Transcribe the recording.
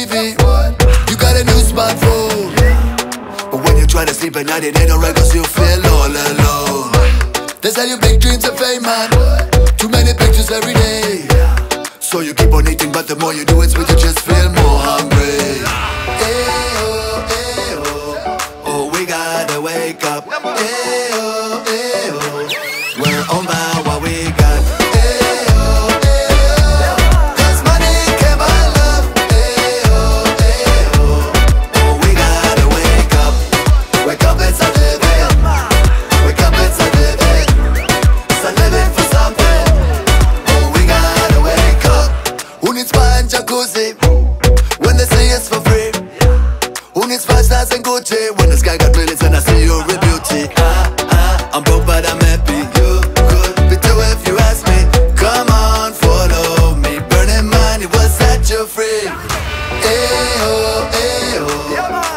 TV. You got a new smartphone. But when you try to sleep at night, it ain't alright cause you feel all alone. They say you big dreams of fame, man. Too many pictures every day. So you keep on eating, but the more you do, it's sweet, you just feel more hungry. Oh, we gotta wake up. We're on by what we got. Cause money can buy love. Oh, we gotta wake up. Wake up, it's a living. Wake up, it's a living. It's a living for something. Oh, we gotta wake up. Who needs spa and jacuzzi when they say it's for free? Who needs 5 stars and Gucci when the sky got millions and I see your real beauty? I'm broke but I'm happy. You could be too if you ask me. Come on, follow me. Burning money will set you free. Ayo, ayo.